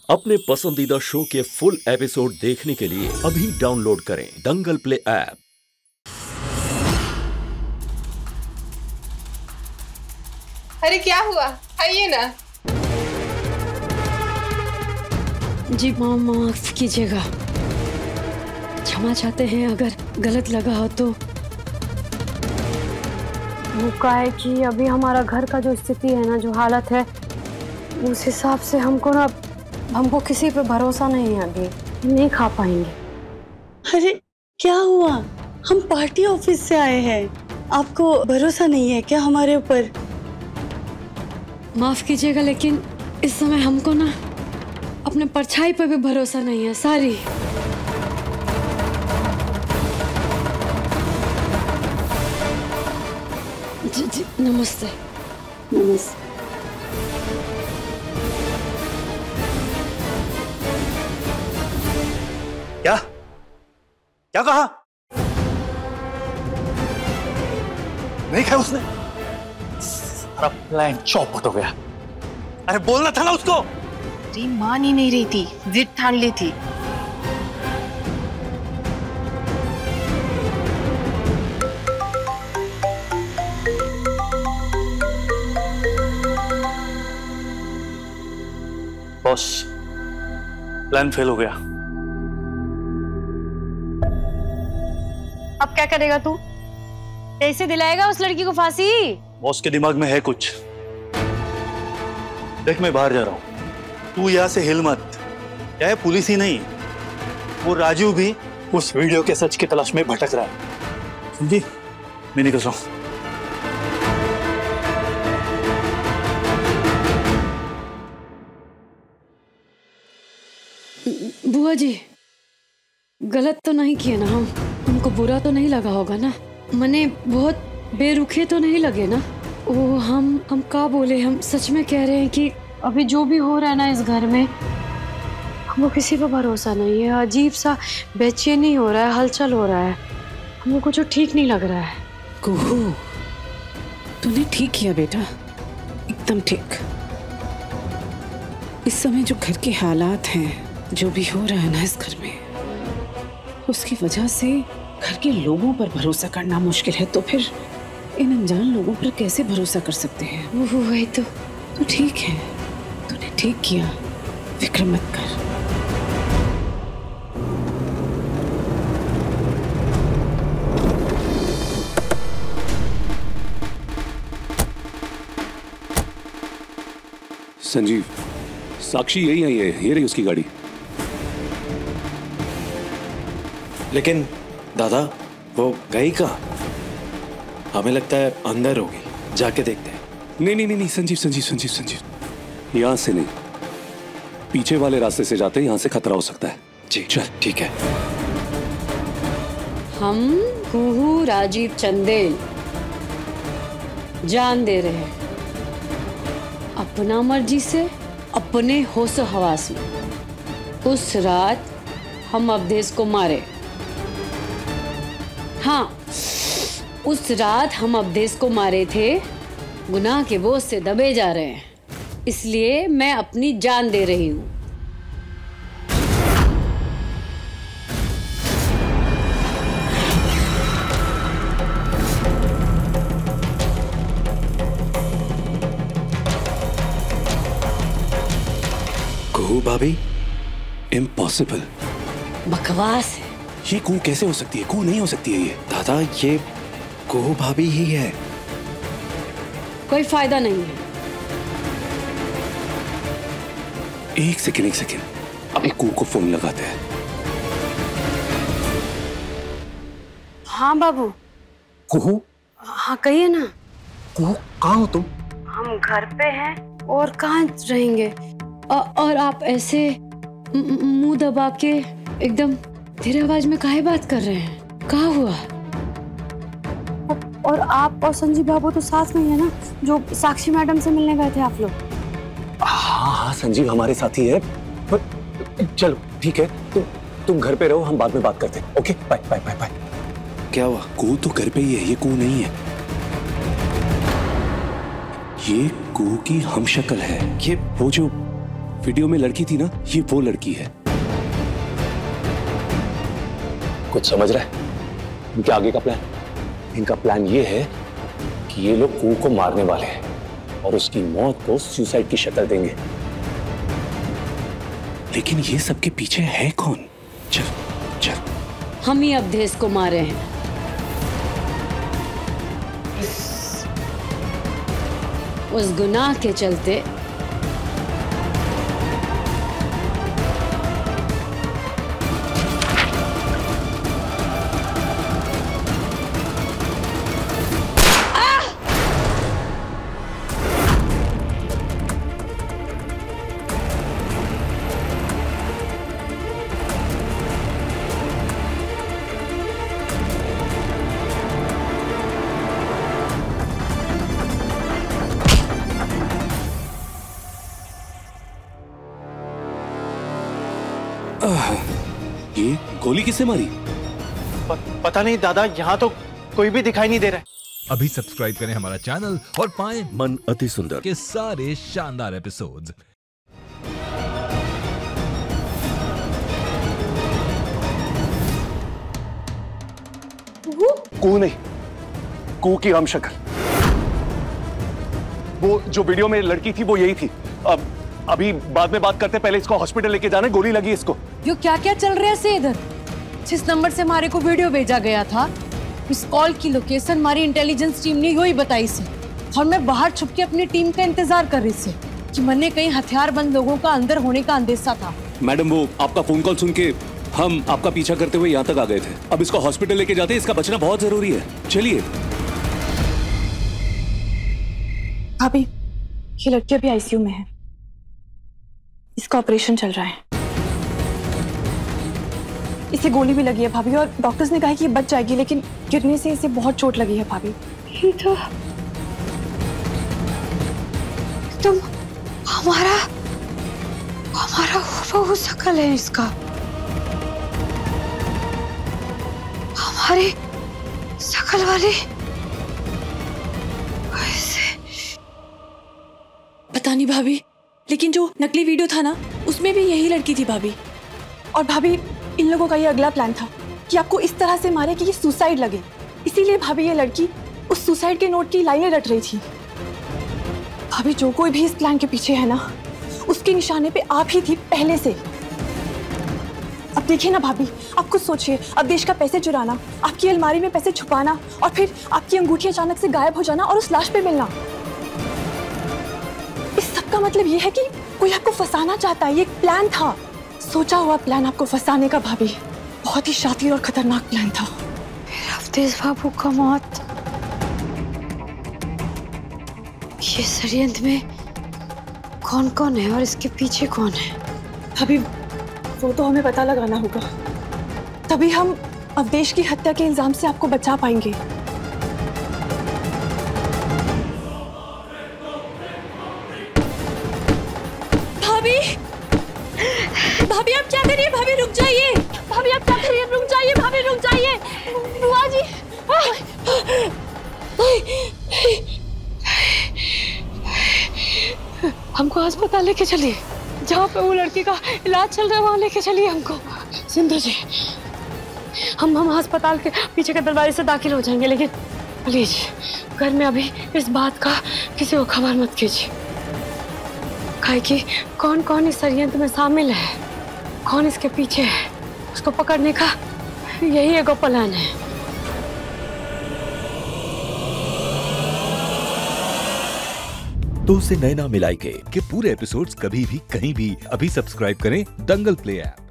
अपने पसंदीदा शो के फुल एपिसोड देखने के लिए अभी डाउनलोड करें दंगल प्ले ऐप। अरे क्या हुआ? आइए ना। जी माफ कीजिएगा, क्षमा चाहते हैं अगर गलत लगा हो तो। वो क्या है कि अभी हमारा घर का जो स्थिति है ना, जो हालत है, उस हिसाब से हमको किसी पे भरोसा नहीं है, अभी नहीं खा पाएंगे। अरे क्या हुआ? हम पार्टी ऑफिस से आए हैं, आपको भरोसा नहीं है क्या हमारे ऊपर? माफ कीजिएगा लेकिन इस समय हमको ना अपने परछाई पे भी भरोसा नहीं है। सारी जी नमस्ते। नमस्ते। क्या क्या कहा? नहीं खाया उसने? सारा प्लान चौपट हो गया। अरे बोलना था ना उसको। तेरी मान ही नहीं रही थी, जिद ठान ली थी। बॉस, प्लान फेल हो गया। अब क्या करेगा तू? कैसे दिलाएगा उस लड़की को फांसी? बॉस के दिमाग में है कुछ। देख, मैं बाहर जा रहा हूं, तू यहां से हिल मत। क्या है, पुलिस ही नहीं, वो राजू भी उस वीडियो के सच की तलाश में भटक रहा है। समझी? मैं निकल रहा हूं। बुआ जी, गलत तो नहीं किया ना? हमको बुरा तो नहीं लगा होगा ना? मने बहुत बेरुखे तो नहीं लगे ना? वो हम क्या बोले, हम सच में कह रहे हैं कि अभी जो भी हो रहा है ना इस घर में, हमको किसी पर भरोसा नहीं है। अजीब सा बेचैनी हो रहा है, हलचल हो रहा है, हमको कुछ ठीक नहीं लग रहा है। कुहू, तूने ठीक किया बेटा, एकदम ठीक। इस समय जो घर के हालात हैं, जो भी हो रहा है ना इस घर में, उसकी वजह से घर के लोगों पर भरोसा करना मुश्किल है, तो फिर इन अनजान लोगों पर कैसे भरोसा कर सकते हैं? वो वही तो ठीक है, तूने ठीक किया, फिक्र मत कर। संजीव, साक्षी यही आई है, ये रही उसकी गाड़ी। लेकिन दादा, वो गई कहाँ? हमें लगता है अंदर होगी, जाके देखते हैं। नहीं संजीव संजीव संजीव संजीव, यहां से नहीं, पीछे वाले रास्ते से जाते हैं, यहां से खतरा हो सकता है। जी चल, ठीक है। हम कुहू राजीव चंदेल जान दे रहे हैं, अपना मर्जी से, अपने होश हवास में। उस रात हम अवधेश को मारे। हाँ, उस रात हम अवधेश को मारे थे, गुनाह के बोझ से दबे जा रहे हैं, इसलिए मैं अपनी जान दे रही हूं। कुहू भाभी, इम्पॉसिबल। बकवास है। ये कुहू कैसे हो सकती है? कुहू नहीं हो सकती है ये। दादा, ये कुहू भाभी ही है। कोई फायदा नहीं है। एक सेकेंड, अभी कुहू को फोन लगाते हैं। हाँ बाबू। कुहू? हाँ कहिए ना। कुहू, कहाँ हो तुम? हम घर पे हैं और कहाँ रहेंगे? और आप ऐसे मुंह दबा के एकदम धीरे आवाज में काहे बात कर रहे हैं? कहाँ हुआ? और आप और संजीव बाबू तो साथ में ही है ना, जो साक्षी मैडम से मिलने गए थे आप लोग? हाँ, संजीव हमारे साथ ही है। चलो ठीक है, तुम घर पे रहो, हम बाद में बात करते हैं। Okay, bye bye bye bye. क्या हुआ? कुहू तो घर पे ही है, ये कुहू नहीं है। ये कुहू की हमशक्ल है, ये वो जो वीडियो में लड़की थी ना, ये वो लड़की है। कुछ समझ रहा है इनके आगे का प्लान? इनका प्लान ये है कि ये लोग कू को मारने वाले हैं और उसकी मौत को सुसाइड की शक्ल देंगे। लेकिन ये सबके पीछे है कौन? चल चल। हम ही अवधेश को मारे हैं। उस गुनाह के चलते ये गोली किससे मारी? पता नहीं दादा, यहाँ तो कोई भी दिखाई नहीं दे रहा है। अभी सब्सक्राइब करें हमारा चैनल और पाएं मन अति सुंदर के सारे शानदार एपिसोड्स। कू नहीं, कू की हम शक्ल। वो जो वीडियो में लड़की थी वो यही थी। अब अभी बाद में बात करते, पहले इसको हॉस्पिटल लेके जाना है, गोली लगी इसको। यो क्या क्या चल रहा है से इधर? जिस नंबर से हमारे को वीडियो भेजा गया था, इस कॉल की लोकेशन हमारी इंटेलिजेंस टीम ने यही बताई से, और मैं बाहर छुप के अपनी टीम का इंतजार कर रही थी कि मन्ने कहीं हथियारबंद लोगों का अंदर होने का अंदेशा था। मैडम, वो आपका फोन कॉल सुन के हम आपका पीछा करते हुए यहाँ तक आ गए थे। अब इसको हॉस्पिटल लेके जाते हैं, इसका बचना बहुत जरूरी है। चलिए। भाभी, ये लड़की अभी आईसीयू में है, इसका ऑपरेशन चल रहा है। इसे गोली भी लगी है भाभी, और डॉक्टर्स ने कहा है कि ये बच जाएगी, लेकिन गिरने से इसे बहुत चोट लगी है भाभी। ये तो तुम हमारा हूबहू शक्ल है इसका, हमारी शक्ल वाली। पता नहीं भाभी, लेकिन जो नकली वीडियो था ना, उसमें भी यही लड़की थी भाभी। और भाभी, इन लोगों का ये अगला प्लान था कि आपको इस तरह से मारे कि ये सुसाइड लगे। इसीलिए भाभी ये लड़की उस सुसाइड के नोट की लाइनें रट रही थी। भाभी, जो कोई भी इस प्लान के पीछे है ना, उसके निशाने पे आप ही थी पहले से। अब देखिए ना भाभी, आप खुद सोचिए, अब देश का पैसे चुराना, आपकी अलमारी में पैसे छुपाना, और फिर आपकी अंगूठी अचानक से गायब हो जाना और उस लाश पे मिलना। इस सब का मतलब ये है कि कोई आपको फंसाना चाहता है। ये एक प्लान था, सोचा हुआ प्लान आपको फंसाने का भाभी। बहुत ही शातिर और खतरनाक प्लान था। अवधेश बाबू का मौत, ये षड्यंत्र में कौन कौन है और इसके पीछे कौन है? भाभी, वो तो हमें पता लगाना होगा, तभी हम अवधेश की हत्या के इल्जाम से आपको बचा पाएंगे। भाभी, भाभी आप क्या करिए? भाभी रुक जाइए। भाभी आप क्या करिए? रुक जाइए। भाभी रुक जाइए। बुआ जी, हमको अस्पताल लेके चलिए, जहाँ पे वो लड़की का इलाज चल रहा है, वहाँ लेके चलिए हमको। सिंधु जी, हम अस्पताल के पीछे के दरवाजे से दाखिल हो जाएंगे, लेकिन प्लीज घर में अभी इस बात का किसी को खबर मत कीजिए। काहे कि कौन कौन इस षड्यंत्र में शामिल है, कौन इसके पीछे है, उसको पकड़ने का यही एक प्लान है। तो उसे नैना मिलाई के पूरे एपिसोड्स कभी भी कहीं भी अभी सब्सक्राइब करें दंगल प्ले ऐप।